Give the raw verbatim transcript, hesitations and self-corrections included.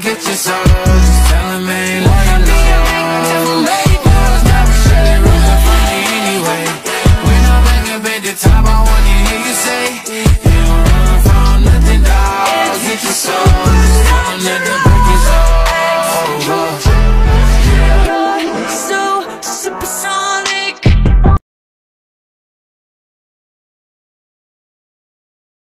get your soul. Just tell him ain't lying low. Girls never really rooting for me anyway. When I'm back up at the top, I wanna hear you say, you don't run from nothing, dog. Get your soul. Just tell him that the